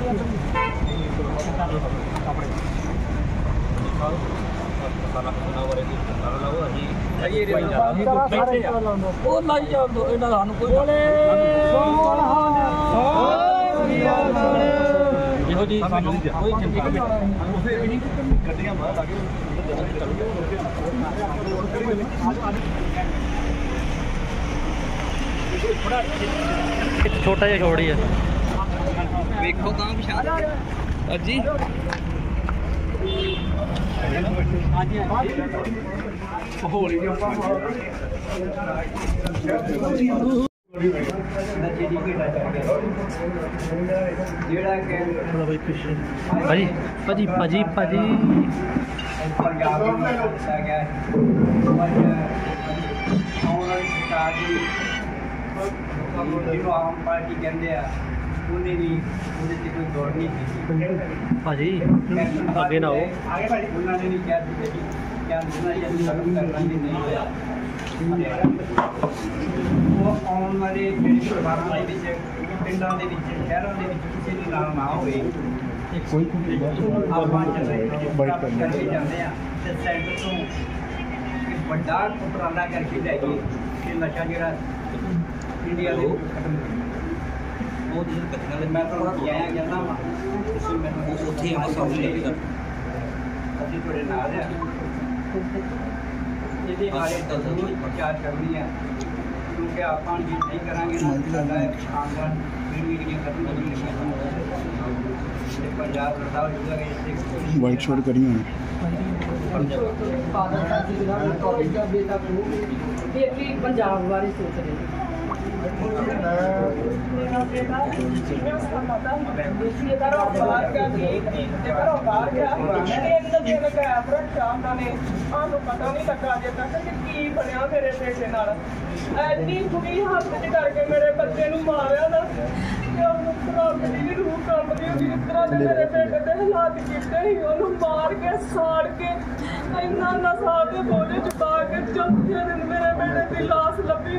छोटा जिहा छोड़ ही है वेखो कहाँ पिछा अजी भाजी भाजी भाजी भाजी आम पार्टी कहते हैं उन्हें भी कोई दौड़ नहीं की भाजी आगे ना हो उन्होंने नहीं क्या क्या करना भी नहीं होया वो आने वाले परिवारों के पिंडों के शहरों के किसी के नाल ना होवे ਆਪਾਂ ਚੱਲੇ ਜਾਂਦੇ ਆ ਤੇ ਸੈਂਟਰ ਤੋਂ ਇੱਕ ਵੱਡਾ ਉਪਰਾਲਾ ਕਰਕੇ ਜਾਈਏ ਕਿ ਨਸ਼ਾ ਜਿਹੜਾ ਇੰਡੀਆ ਦੇ ਖਤਮ ਹੋ ਉਹ ਦਿਨ ਘਟਨਾ ਦੇ ਮੈਂ ਤੁਹਾਨੂੰ ਕਿਹਾ ਜਾਂਦਾ ਵਾ ਤੁਸੀਂ ਮੈਨੂੰ ਉੱਥੇ ਆ ਸਕਦੇ ਅਸੀਂ ਤੁਹਾਡੇ ਨਾਲ ਆ ਇਹਦੇ ਬਾਰੇ ਜ਼ਰੂਰ ਪ੍ਰਚਾਰ ਕਰਨੀ ਹੈ ਕਿਉਂਕਿ ਆਪਾਂ ਜੇ ਨਹੀਂ ਕਰਾਂਗੇ ਨਾ ਸਾਡਾ ਆਂਦਨ ਮੀਡੀਆ ਖਤਮ ਹੋ ਜਾਣੀ ਹੈ ਪੰਜਾਬ ਸਰਕਾਰ ਜੋ ਹੈ ਵਾਈਟ ਸ਼ੋਟ ਕਰੀ ਹੋਣੀ ਪੰਜਾਬ ਬਾਰੇ ਸੋਚ ਰਹੇ पता नहीं लगा अजे तक की बनया मेरे बेटे नाल इन्नी बुरी हालत करके मेरे बच्चे मारिया ना रूह कंबदी होगी इस तरह के मेरे बेटे के हालात किए ही मार के साड़ के इन्ना नशा के बोझे चुका के चौथे दिन मेरे बेटे की लाश लभी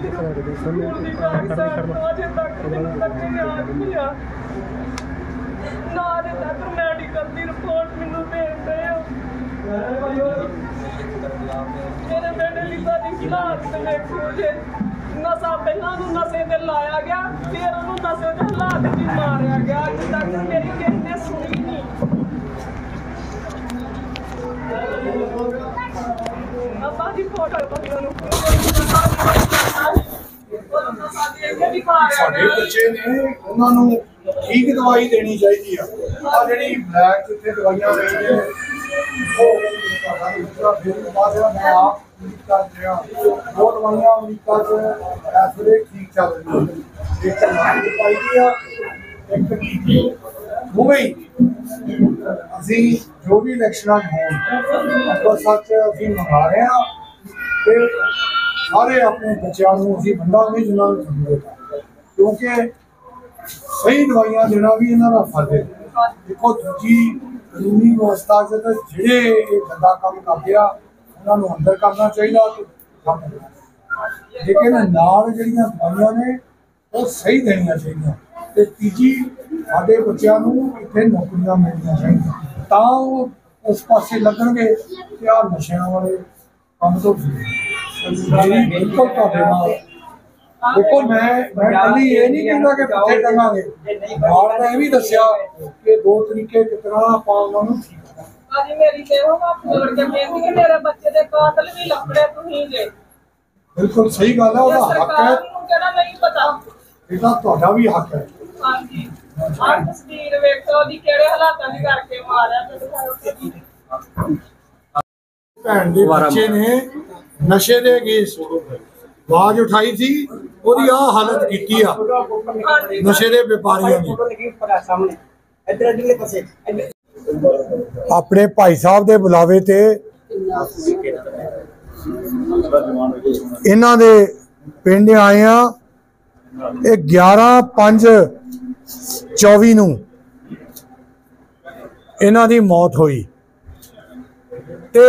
अजे तक न्याय मिलिया ना अजे तक मैडिकल की रिपोर्ट मैनू भेजते मेरे बेटे की सारी हालात देखो जे नशा पहला नशे से लाया गया फिर नशे के हालात भी मारिया गया अज तक मेरी किसी ने सुनी नहीं ਸਾਡੇ ਬੱਚੇ ਨੇ ਉਹਨਾਂ ਨੂੰ ਠੀਕ ਦਵਾਈ ਦੇਣੀ ਚਾਹੀਦੀ ਆ ਜਿਹੜੀ ਬਲੈਕ ਜਿੱਥੇ ਦਵਾਈਆਂ ਲੈਣੀਆਂ ਉਹ ਮੈਂ ਆਪ ਕਰ ਰਿਹਾ ਦੋ ਦਵਾਈਆਂ ਅਮਰੀਕਾ 'ਚ ਇਸ ਵੇਲੇ ਠੀਕ ਚੱਲ ਰਹੀਆਂ ਇੱਕ ਪਾਈ ਆ ਇੱਕ ਮੁੰਬਈ ਅਸੀਂ ਜੋ ਵੀ ਇਲੈਕਸ਼ਨਾਂ ਹੋਣ ਅੱਗੋਂ ਸੱਚ ਅਸੀਂ ਮੰਗਾ ਰਹੇ ਹਾਂ ਤੇ ਸਾਰੇ ਆਪਣੇ ਬੱਚਿਆਂ ਨੂੰ ਅਸੀਂ ਵੰਡਾਂਗੇ ਜਿਨ੍ਹਾਂ ਨੂੰ ਜ਼ਰੂਰਤ ਹੈ ਕਿਉਂਕਿ ਸਹੀ ਦਵਾਈਆਂ ਦੇਣਾ ਵੀ ਇਹਨਾਂ ਦਾ ਫਰਜ਼ ਹੈ ਦੇਖੋ ਦੂਜੀ ਕਾਨੂੰਨੀ ਵਿਵਸਥਾ 'ਚ ਤਾਂ ਜਿਹੜੇ ਇਹ ਗੰਦਾ ਕੰਮ ਕਰਦੇ ਆ ਉਹਨਾਂ ਨੂੰ ਅੰਦਰ ਕਰਨਾ ਚਾਹੀਦਾ ਲੇਕਿਨ ਨਾਲ ਜਿਹੜੀਆਂ ਦਵਾਈਆਂ ਨੇ ਉਹ ਸਹੀ ਦੇਣੀਆਂ ਚਾਹੀਦੀਆਂ ਤੇ ਤੀਜੀ ਸਾਡੇ ਬੱਚਿਆਂ ਨੂੰ ਇੱਥੇ ਨੌਕਰੀਆਂ ਮਿਲਣੀਆਂ ਚਾਹੀਦੀਆਂ ਤਾਂ ਉਹ ਉਸ ਪਾਸੇ ਲੱਗਣਗੇ ਕਿ ਆਹ ਨਸ਼ਿਆਂ ਵਾਲੇ ਕੰਮ ਤੋਂ ਮੇਰੀ ਬਿਲਕੁਲ ਤੁਹਾਡੇ ਨਾਲ देखो मैं कभी ये नहीं कहता कि पत्थे टंगांगे बाहर ने भी दसिया कि दो तरीके कितना आप उन्होंने ठीक अजी मेरी देहो हाथ जोड़ के बेनती कि मेरे बच्चे दे कातल भी लफड़े तुही जे बिल्कुल सही गल है ओदा हक है केड़ा नहीं पता बेटा ਤੁਹਾਡਾ ਵੀ ਹੱਕ ਹੈ हां जी आ तस्वीर वेखो दी केड़े हालातां दी करके मारया ते ਭੈਣ ਦੇ ਬੱਚੇ ਨੇ ਨਸ਼ੇ ਦੇ ਅਗੇਂਸਟ आवाज उठाई थी ਉਹਦੀ ਆ ਹਾਲਤ ਕੀਤੀ ਆ ਨਸ਼ੇ ਦੇ ਵਪਾਰੀਆਂ ਦੀ ਆਪਣੇ ਭਾਈ ਸਾਹਿਬ ਦੇ ਬੁਲਾਵੇ ਤੇ ਇਹਨਾਂ ਦੇ ਪਿੰਡ ਆਏ ਆ ਇਹ 11/5/24 ਨੂੰ ਇਹਨਾਂ ਦੀ ਮੌਤ ਹੋਈ ਤੇ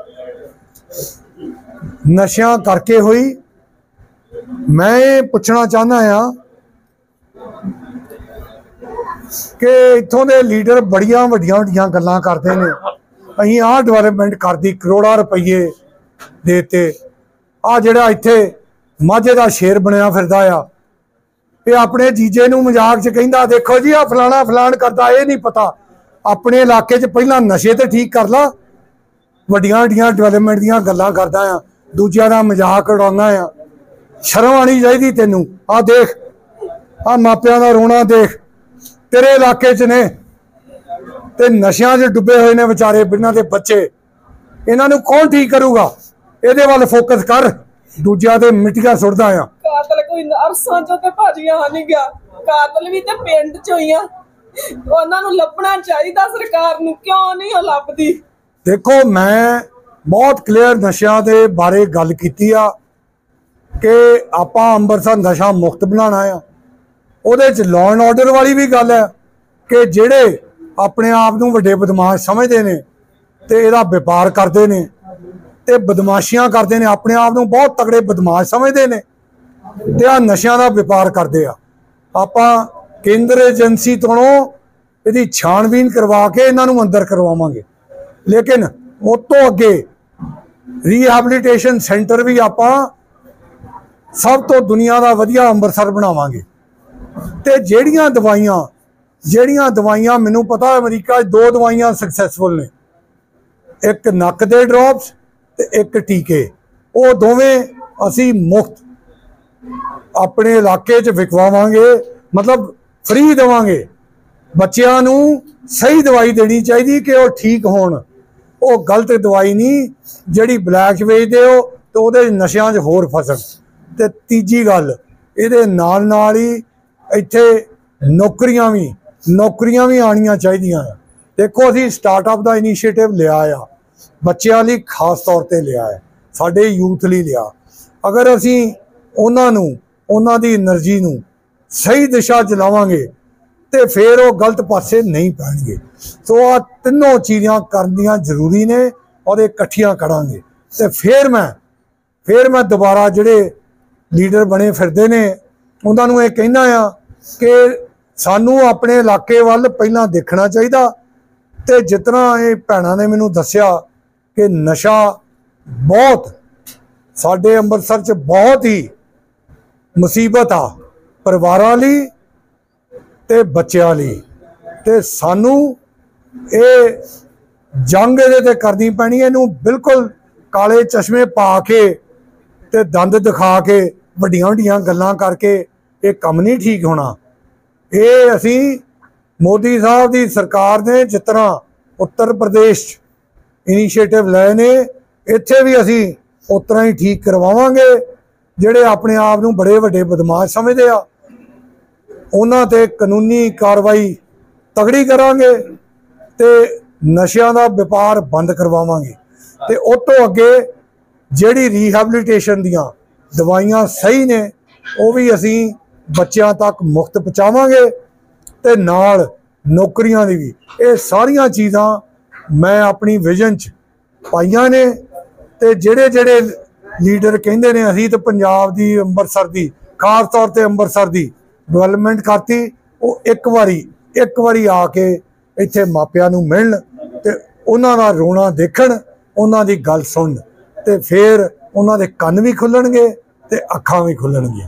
ਨਸ਼ਿਆਂ ਕਰਕੇ ਹੋਈ मैं पूछना चाहना है ਕਿ ਇੱਥੋਂ ਦੇ ਲੀਡਰ ਬੜੀਆਂ ਵੱਡੀਆਂ ਗੱਲਾਂ ਕਰਦੇ ਨੇ। ਅਸੀਂ ਆਹ ਡਿਵੈਲਪਮੈਂਟ ਕਰਦੀ, ਕਰੋੜਾਂ ਰੁਪਈਏ ਦੇਤੇ। ਆ ਜਿਹੜਾ ਇੱਥੇ ਮਾਝੇ ਦਾ ਸ਼ੇਰ ਬਣਿਆ ਫਿਰਦਾ ਆ, ਇਹ ਆਪਣੇ ਜੀਜੇ ਨੂੰ ਮਜ਼ਾਕ 'ਚ ਕਹਿੰਦਾ, ਦੇਖੋ ਜੀ ਆ ਫਲਾਣ ਕਰਦਾ। ਇਹ ਨਹੀਂ ਪਤਾ ਆਪਣੇ ਇਲਾਕੇ 'ਚ ਪਹਿਲਾਂ ਨਸ਼ੇ ਤੇ ਠੀਕ ਕਰ ਲਾ, ਵੱਡੀਆਂ ਡਿਵੈਲਪਮੈਂਟ ਦੀਆਂ ਗੱਲਾਂ ਕਰਦਾ ਆ, ਦੂਜਿਆਂ ਦਾ ਮਜ਼ਾਕ ਉਡਾਉਂਦਾ ਆ। ਸ਼ਰਮ ਆਣੀ ਚਾਹੀਦੀ ਤੈਨੂੰ। ਆ ਦੇਖ, ਆ ਮਾਪਿਆਂ ਦਾ ਰੋਣਾ ਦੇਖ, ਤੇਰੇ ਇਲਾਕੇ 'ਚ ਨੇ ਤੇ ਨਸ਼ਿਆਂ 'ਚ ਡੁੱਬੇ ਹੋਏ ਨੇ ਵਿਚਾਰੇ, ਬਿਨਾਂ ਦੇ ਬੱਚੇ। ਇਹਨਾਂ ਨੂੰ ਕੌਣ ਠੀਕ ਕਰੂਗਾ? ਇਹਦੇ ਵੱਲ ਫੋਕਸ ਕਰ, ਦੂਜਿਆਂ ਦੇ ਮਿੱਟੀਆਂ ਸੁੱਟਦਾ ਆ। ਕਾਤਲ ਕੋਈ ਅਰਸਾਂ ਚੋਂ ਤੇ ਭਾਜੀਆਂ ਨਹੀਂ ਗਿਆ, ਕਾਤਲ ਵੀ ਤੇ ਪਿੰਡ ਚੋਂ ਹੀ ਆ। ਉਹਨਾਂ ਨੂੰ ਲੱਭਣਾ ਚਾਹੀਦਾ ਸਰਕਾਰ ਨੂੰ, ਕਿਉਂ ਨਹੀਂ ਉਹ ਲੱਭਦੀ? ਦੇਖੋ, ਮੈਂ ਬਹੁਤ ਕਲੀਅਰ ਨਸ਼ਿਆਂ ਦੇ ਬਾਰੇ ਗੱਲ ਕੀਤੀ ਆ ਕਿ ਆਪਾਂ ਅੰਮ੍ਰਿਤਸਰ ਨਸ਼ਾ ਮੁਕਤ ਬਣਾਉਣਾ ਆ। ਉਹਦੇ 'ਚ ਲਾਅ ਐਂਡ ਆਰਡਰ ਵਾਲੀ ਵੀ ਗੱਲ ਹੈ ਕਿ ਜਿਹੜੇ ਆਪਣੇ ਆਪ ਨੂੰ ਵੱਡੇ ਬਦਮਾਸ਼ ਸਮਝਦੇ ਨੇ ਤੇ ਇਹਦਾ ਵਪਾਰ ਕਰਦੇ ਨੇ ਤੇ ਬਦਮਾਸ਼ੀਆਂ ਕਰਦੇ ਨੇ, ਆਪਣੇ ਆਪ ਨੂੰ ਬਹੁਤ ਤਗੜੇ ਬਦਮਾਸ਼ ਸਮਝਦੇ ਨੇ ਤੇ ਆ ਨਸ਼ਿਆਂ ਦਾ ਵਪਾਰ ਕਰਦੇ ਆ। ਆਪਾਂ ਕੇਂਦਰ ਏਜੰਸੀ ਤੋਂ ਇਹਦੀ ਛਾਣਬੀਨ ਕਰਵਾ ਕੇ ਇਹਨਾਂ ਨੂੰ ਅੰਦਰ ਕਰਵਾਵਾਂਗੇ, ਲੇਕਿਨ ਉਸ ਤੋਂ ਅੱਗੇ ਰੀਹੈਬਿਲਿਟੇਸ਼ਨ ਸੈਂਟਰ ਵੀ ਆਪਾਂ ਸਭ ਤੋਂ ਦੁਨੀਆ ਦਾ ਵਧੀਆ ਅੰਮ੍ਰਿਤਸਰ ਬਣਾਵਾਂਗੇ। ਤੇ ਜਿਹੜੀਆਂ ਦਵਾਈਆਂ ਮੈਨੂੰ ਪਤਾ ਅਮਰੀਕਾ 'ਚ 2 ਦਵਾਈਆਂ ਸਕਸੈਸਫੁਲ ਨੇ, ਇੱਕ ਨੱਕ ਦੇ ਡ੍ਰੌਪਸ ਤੇ ਇੱਕ ਟੀਕੇ। ਉਹ ਦੋਵੇਂ ਅਸੀਂ ਮੁਫਤ ਆਪਣੇ ਇਲਾਕੇ 'ਚ ਵਿਕਵਾਵਾਂਗੇ, ਮਤਲਬ ਫ੍ਰੀ ਦੇਵਾਂਗੇ। ਬੱਚਿਆਂ ਨੂੰ ਸਹੀ ਦਵਾਈ ਦੇਣੀ ਚਾਹੀਦੀ ਕਿ ਉਹ ਠੀਕ ਹੋਣ। ਉਹ ਗਲਤ ਦਵਾਈ ਨਹੀਂ ਜਿਹੜੀ ਬਲੈਕ 'ਚ ਵੇਚਦੇ ਹੋ ਤੇ ਉਹਦੇ ਨਸ਼ਿਆਂ 'ਚ ਹੋਰ ਫਸਣ। ਤੇ ਤੀਜੀ ਗੱਲ, ਇਹਦੇ ਨਾਲ ਹੀ ਇੱਥੇ ਨੌਕਰੀਆਂ ਵੀ ਆਉਣੀਆਂ ਚਾਹੀਦੀਆਂ। ਦੇਖੋ, ਅਸੀਂ ਸਟਾਰਟਅਪ ਦਾ ਇਨੀਸ਼ੀਏਟਿਵ ਲਿਆ ਆ, ਬੱਚਿਆਂ ਲਈ ਖਾਸ ਤੌਰ ਤੇ ਲਿਆ ਹੈ, ਸਾਡੇ ਯੂਥ ਲਈ ਲਿਆ। ਅਗਰ ਅਸੀਂ ਉਹਨਾਂ ਦੀ એનર્ਜੀ ਨੂੰ ਸਹੀ ਦਿਸ਼ਾ 'ਚ ਲਾਵਾਂਗੇ ਤੇ ਫਿਰ ਉਹ ਗਲਤ ਪਾਸੇ ਨਹੀਂ ਪੈਣਗੇ। ਸੋ ਆ ਤਿੰਨੋਂ ਚੀਜ਼ਾਂ ਕਰਨੀਆਂ ਜ਼ਰੂਰੀ ਨੇ ਔਰ ਇਹ ਇਕੱਠੀਆਂ ਕਰਾਂਗੇ ਤੇ ਫਿਰ ਮੈਂ ਦੁਬਾਰਾ ਜਿਹੜੇ ਲੀਡਰ ਬਣੇ ਫਿਰਦੇ ਨੇ ਉਹਨਾਂ ਨੂੰ ਇਹ ਕਹਿਣਾ ਆ ਕਿ ਸਾਨੂੰ ਆਪਣੇ ਇਲਾਕੇ ਵੱਲ ਪਹਿਲਾਂ ਦੇਖਣਾ ਚਾਹੀਦਾ। ਤੇ ਜਿਤਨਾ ਇਹ ਭੈਣਾਂ ਨੇ ਮੈਨੂੰ ਦੱਸਿਆ ਕਿ ਨਸ਼ਾ ਬਹੁਤ ਸਾਡੇ ਅੰਮ੍ਰਿਤਸਰ 'ਚ ਬਹੁਤ ਹੀ ਮੁਸੀਬਤ ਆ, ਪਰਿਵਾਰਾਂ ਲਈ ਤੇ ਬੱਚਿਆਂ ਲਈ। ਤੇ ਸਾਨੂੰ ਇਹ ਜੰਗ ਇਹਦੇ ਤੇ ਕਰਨੀ ਪੈਣੀ। ਇਹਨੂੰ ਬਿਲਕੁਲ ਕਾਲੇ ਚਸ਼ਮੇ ਪਾ ਕੇ ਤੇ ਦੰਦ ਦਿਖਾ ਕੇ ਵੱਡੀਆਂ ਗੱਲਾਂ ਕਰਕੇ ਇਹ ਕੰਮ ਨਹੀਂ ਠੀਕ ਹੋਣਾ। ਇਹ ਅਸੀਂ ਮੋਦੀ ਸਾਹਿਬ ਦੀ ਸਰਕਾਰ ਨੇ ਜਿਸ ਤਰ੍ਹਾਂ ਉੱਤਰ ਪ੍ਰਦੇਸ਼ 'ਚ ਇਨੀਸ਼ੀਏਟਿਵ ਲਏ ਨੇ, ਇੱਥੇ ਵੀ ਅਸੀਂ ਉਸ ਤਰ੍ਹਾਂ ਹੀ ਠੀਕ ਕਰਵਾਵਾਂਗੇ। ਜਿਹੜੇ ਆਪਣੇ ਆਪ ਨੂੰ ਬੜੇ ਵੱਡੇ ਬਦਮਾਸ਼ ਸਮਝਦੇ ਆ ਉਹਨਾਂ ਤੇ ਕਾਨੂੰਨੀ ਕਾਰਵਾਈ ਤਗੜੀ ਕਰਾਂਗੇ ਤੇ ਨਸ਼ਿਆਂ ਦਾ ਵਪਾਰ ਬੰਦ ਕਰਵਾਵਾਂਗੇ। ਤੇ ਉਸ ਤੋਂ ਅੱਗੇ ਜਿਹੜੀ ਰੀਹੈਬਿਲਿਟੇਸ਼ਨ ਦੀਆਂ ਦਵਾਈਆਂ ਸਹੀ ਨੇ ਉਹ ਵੀ ਅਸੀਂ ਬੱਚਿਆਂ ਤੱਕ ਮੁਫਤ ਪਹੁੰਚਾਵਾਂਗੇ ਤੇ ਨਾਲ ਨੌਕਰੀਆਂ ਦੀ ਵੀ। ਇਹ ਸਾਰੀਆਂ ਚੀਜ਼ਾਂ ਮੈਂ ਆਪਣੀ ਵਿਜ਼ਨ 'ਚ ਪਾਈਆਂ ਨੇ। ਤੇ ਜਿਹੜੇ ਲੀਡਰ ਕਹਿੰਦੇ ਨੇ ਅਸੀਂ ਤਾਂ ਪੰਜਾਬ ਦੀ, ਅੰਮ੍ਰਿਤਸਰ ਦੀ, ਖਾਸ ਤੌਰ ਤੇ ਅੰਮ੍ਰਿਤਸਰ ਦੀ ਡਿਵੈਲਪਮੈਂਟ ਕਰਤੀ, ਉਹ ਇੱਕ ਵਾਰੀ ਆ ਕੇ ਇੱਥੇ ਮਾਪਿਆਂ ਨੂੰ ਮਿਲਣ ਤੇ ਉਹਨਾਂ ਦਾ ਰੋਣਾ ਦੇਖਣ, ਉਹਨਾਂ ਦੀ ਗੱਲ ਸੁਣਨ ਤੇ ਫਿਰ ਉਹਨਾਂ ਦੇ ਕੰਨ ਵੀ ਖੁੱਲਣਗੇ ਤੇ ਅੱਖਾਂ ਵੀ ਖੁੱਲਣਗੀਆਂ।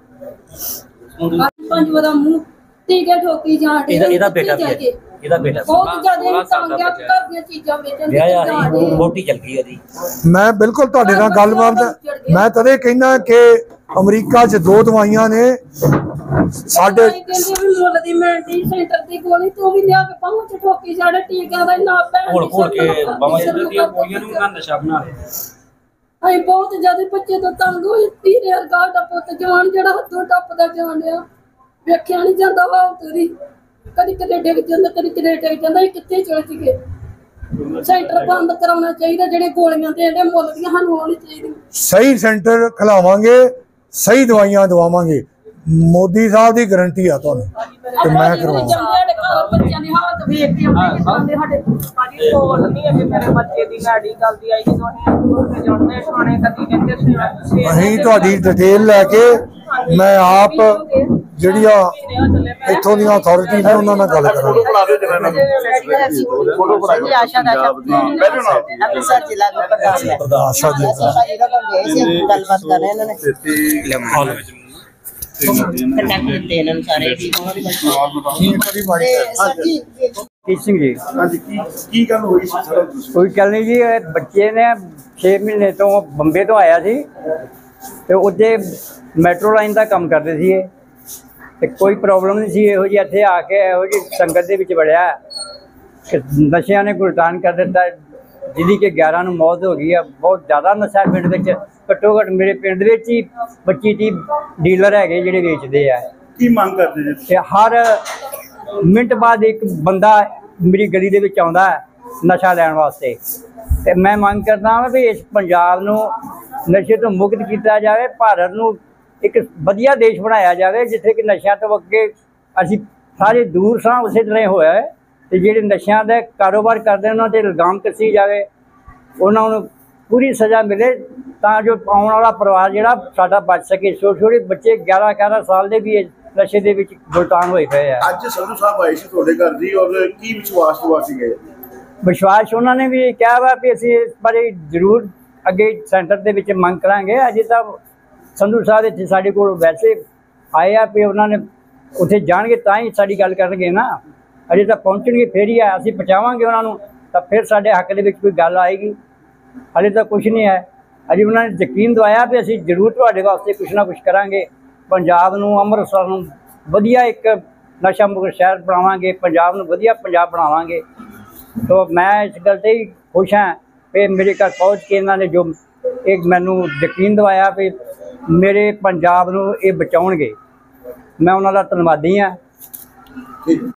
5 ਵਾਰ ਮੂੰਹ ਟੀਕੇ ਠੋਕੀ ਜਾਣ ਦੇ। ਇਹਦਾ ਬੇਟਾ ਬਹੁਤ ਜ਼ਿਆਦਾ ਤੰਗ ਆ, ਘਰ ਦੀਆਂ ਚੀਜ਼ਾਂ ਵੇਚਣ ਦੀ ਮੋਟੀ ਚੱਲ ਗਈ ਉਹਦੀ। ਮੈਂ ਬਿਲਕੁਲ ਤੁਹਾਡੇ ਨਾਲ ਗੱਲਬਾਤ, ਮੈਂ ਤਦੇ ਕਹਿੰਦਾ ਕਿ ਅਮਰੀਕਾ 'ਚ 2 ਦਵਾਈਆਂ ਨੇ ਸਾਡੇ ਮੁੱਲ ਦੀ ਮਿਲਦੀ ਸੈਂਟਰ ਦੀ ਗੋਲੀ ਤੂੰ ਵੀ ਲਿਆ ਕੇ ਪਾਉਂ ਚ ਠੋਕੀ ਜਾਣੇ ਟੀਕਿਆਂ ਦਾ ਨਾ ਭੈਣ ਘੋਲ ਕੇ ਬਾਵਾ ਦੀਆਂ ਗੋਲੀਆਂ ਨੂੰ ਨਾ ਨਸ਼ਾ ਬਣਾ ਲਿਆ। ਅਸੀਂ ਬਹੁਤ ਜ਼ਿਆਦਾ ਬੱਚੇ ਤੋਂ ਤੰਗ ਹੋਏ। ਧੀਰੇ ਵਰਗਾ ਦਾ ਪੁੱਤ ਜਵਾਨ ਜਿਹੜਾ ਹੱਥੋਂ ਟੱਪਦਾ ਜਾਣ ਡਿਆ, ਵੇਖਿਆ ਨਹੀਂ ਜਾਂਦਾ ਵਾ ਤੇਰੀ, ਕਦੀ ਕਿਤੇ ਡਿੱਗ ਜਾਂਦਾ ਕਦੀ ਕਿਤੇ ਡਿੱਗ ਜਾਂਦਾ। ਇਹ ਕਿੱਥੇ ਚਲ ਜੀਏ? ਸੈਂਟਰ ਬੰਦ ਕਰਾਉਣਾ ਚਾਹੀਦਾ। ਜਿਹੜੇ ਗੋਲੀਆਂ ਦੇਂਦੇ ਮੁੱਲ ਦੀਆਂ ਸਾਨੂੰ ਹੋਣੀ ਚਾਹੀਦੀ। ਸਹੀ ਸੈਂਟਰ ਖਿਲਾਵਾਂਗੇ, ਸਹੀ ਦਵਾਈਆਂ ਦਵਾਵਾਂਗੇ। ਮੋਦੀ ਸਾਹਿਬ ਦੀ ਗਰੰਟੀ ਆ ਤੁਹਾਨੂੰ ਤੇ ਮੈਂ ਕਰਵਾਵਾਂਗਾ। ਬੱਚਿਆਂ ਦੀ ਹਾਲਤ ਵੇਖ ਕੇ ਆਉਂਦੇ ਕਿਦਾਂ ਦੇ ਸਾਡੇ ਭਾਜੀ ਕੋਲ ਨਹੀਂ ਅਜੇ ਮੇਰੇ ਬੱਚੇ ਦੀ ਮੈਡੀਕਲ ਦੀ ਆਈ ਜਦੋਂ ਅਸੀਂ ਕੋਲ ਤੇ ਜਾਂਦੇ ਥਾਣੇ ਕਦੀ ਕਹਿੰਦੇ ਸੀ ਅਸੀਂ ਤੁਹਾਡੀ ਡਿਟੇਲ ਲੈ ਕੇ ਮੈਂ ਆਪ ਜਿਹੜੀਆਂ ਇੱਥੋਂ ਦੀਆਂ ਅਥਾਰਟੀ ਨੇ ਉਹਨਾਂ ਨਾਲ ਗੱਲ ਕਰਾਂਗਾ। ਆਸ਼ਾ ਦਾ ਅੰਮ੍ਰਿਤਸਰ ਜ਼ਿਲ੍ਹਾ ਦਾ ਪ੍ਰਧਾਨ ਹੈ। ਆਸ਼ਾ ਜੀ ਅਸੀਂ ਜਦੋਂ ਗਏ ਸੀ ਗੱਲਬਾਤ ਕਰ ਰਹੇ ਇਹਨਾਂ ਨੇ ਕੰਟੈਕਟ ਦਿੱਤੇ ਇਹਨਾਂ ਨੂੰ ਸਾਰੇ ਜੀ ਸਿੰਘ ਜੀ ਹਾਂਜੀ ਕੀ ਗੱਲ ਹੋਈ ਸੀ ਸਰ? ਕੋਈ ਗੱਲ ਨਹੀਂ ਜੀ, ਇਹ ਬੱਚੇ ਨੇ 6 ਮਹੀਨੇ ਤੋਂ ਬੰਬੇ ਤੋਂ ਆਇਆ ਸੀ ਤੇ ਉੱਥੇ ਮੈਟਰੋ ਲਾਈਨ ਦਾ ਕੰਮ ਕਰਦੇ ਸੀ ਇਹ, ਤੇ ਕੋਈ ਪ੍ਰੋਬਲਮ ਨਹੀਂ ਸੀ ਇਹੋ ਜਿਹੀ। ਇੱਥੇ ਆ ਕੇ ਇਹੋ ਜਿਹੀ ਸੰਗਤ ਦੇ ਵਿੱਚ ਵੜਿਆ ਕਿ ਨਸ਼ਿਆਂ ਨੇ ਗੁਲਤਾਨ ਕਰ ਦਿੱਤਾ, ਜਿਹਦੀ ਕਿ 11 ਨੂੰ ਮੌਤ ਹੋ ਗਈ ਆ। ਬਹੁਤ ਜ਼ਿਆਦਾ ਨਸ਼ਾ ਪਿੰਡ ਵਿੱਚ, ਘੱਟੋ ਘੱਟ ਮੇਰੇ ਪਿੰਡ ਵਿੱਚ ਹੀ 25-30 ਡੀਲਰ ਹੈਗੇ ਜਿਹੜੇ ਵੇਚਦੇ ਆ। ਕੀ ਮੰਗ ਕਰਦੇ ਜੀ? ਤੇ ਹਰ ਮਿੰਟ ਬਾਅਦ ਇੱਕ ਬੰਦਾ ਮੇਰੀ ਗਲੀ ਦੇ ਵਿੱਚ ਆਉਂਦਾ ਹੈ ਨਸ਼ਾ ਲੈਣ ਵਾਸਤੇ, ਤੇ ਮੈਂ ਮੰਗ ਕਰਦਾ ਹਾਂ ਵੀ ਇਸ ਪੰਜਾਬ ਨੂੰ ਨਸ਼ੇ ਤੋਂ ਮੁਕਤ ਕੀਤਾ ਜਾਵੇ, ਭਾਰਤ ਨੂੰ ਇੱਕ ਵਧੀਆ ਦੇਸ਼ ਬਣਾਇਆ ਜਾਵੇ ਜਿੱਥੇ ਕਿ ਨਸ਼ਿਆਂ ਤੋਂ ਅੱਗੇ ਅਸੀਂ ਸਾਰੇ ਦੂਰ ਸਾਂ। ਉਸੇ ਤਰ੍ਹਾਂ ਹੀ ਹੋਇਆ ਹੈ, ਤੇ ਜਿਹੜੇ ਨਸ਼ਿਆਂ ਦਾ ਕਾਰੋਬਾਰ ਕਰਦੇ ਉਹਨਾਂ 'ਤੇ ਇਲਜ਼ਾਮ ਕੱਸੀ ਜਾਵੇ, ਉਹਨਾਂ ਨੂੰ ਪੂਰੀ ਸਜ਼ਾ ਮਿਲੇ ਤਾਂ ਜੋ ਆਉਣ ਵਾਲਾ ਪਰਿਵਾਰ ਜਿਹੜਾ ਸਾਡਾ ਬਚ ਸਕੇ। ਛੋਟੇ ਛੋਟੇ ਬੱਚੇ 11-11 ਸਾਲ ਦੇ ਵੀ ਨਸ਼ੇ ਦੇ ਵਿੱਚ ਗੁਲਤਾਨ ਹੋਏ ਪਏ ਆ। ਅੱਜ ਸੰਧੂ ਸਾਹਿਬ ਆਏ ਸੀ ਤੁਹਾਡੇ ਘਰ ਜੀ, ਔਰ ਕੀ ਵਿਸ਼ਵਾਸ ਦਿਵਾਸੀ ਗਏ? ਵਿਸ਼ਵਾਸ ਉਹਨਾਂ ਨੇ ਵੀ ਕਿਹਾ ਵਾ ਵੀ ਅਸੀਂ ਇਸ ਬਾਰੇ ਜ਼ਰੂਰ ਅੱਗੇ ਸੈਂਟਰ ਦੇ ਵਿੱਚ ਮੰਗ ਕਰਾਂਗੇ। ਅਜੇ ਤਾਂ ਸੰਧੂ ਸਾਹਿਬ ਇੱਥੇ ਸਾਡੇ ਕੋਲ ਵੈਸੇ ਆਏ ਆ ਵੀ ਉਹਨਾਂ ਨੇ ਉੱਥੇ ਜਾਣਗੇ ਤਾਂ ਹੀ ਸਾਡੀ ਗੱਲ ਕਰਨਗੇ ਨਾ। ਅਜੇ ਤਾਂ ਪਹੁੰਚਣਗੇ ਫਿਰ ਹੀ ਆ, ਅਸੀਂ ਪਹੁੰਚਾਵਾਂਗੇ ਉਹਨਾਂ ਨੂੰ ਤਾਂ ਫਿਰ ਸਾਡੇ ਹੱਕ ਦੇ ਵਿੱਚ ਕੋਈ ਗੱਲ ਆਏਗੀ। ਹਾਲੇ ਤਾਂ ਕੁਛ ਨਹੀਂ ਹੈ। ਅਜੇ ਉਹਨਾਂ ਨੇ ਯਕੀਨ ਦਵਾਇਆ ਵੀ ਅਸੀਂ ਜ਼ਰੂਰ ਤੁਹਾਡੇ ਵਾਸਤੇ ਕੁਛ ਨਾ ਕੁਛ ਕਰਾਂਗੇ। ਪੰਜਾਬ ਨੂੰ, ਅੰਮ੍ਰਿਤਸਰ ਨੂੰ ਵਧੀਆ ਇੱਕ ਨਸ਼ਾ ਮੁਕਤ ਸ਼ਹਿਰ ਬਣਾਵਾਂਗੇ, ਪੰਜਾਬ ਨੂੰ ਵਧੀਆ ਪੰਜਾਬ ਬਣਾਵਾਂਗੇ। ਤੋ ਮੈਂ ਇਸ ਗੱਲ 'ਤੇ ਹੀ ਖੁਸ਼ ਹਾਂ ਕਿ ਮੇਰੇ ਘਰ ਪਹੁੰਚ ਕੇ ਇਹਨਾਂ ਨੇ ਜੋ ਇੱਕ ਮੈਨੂੰ ਯਕੀਨ ਦਵਾਇਆ ਵੀ ਮੇਰੇ ਪੰਜਾਬ ਨੂੰ ਇਹ ਬਚਾਉਣਗੇ। ਮੈਂ ਉਹਨਾਂ ਦਾ ਧੰਨਵਾਦੀ ਹਾਂ।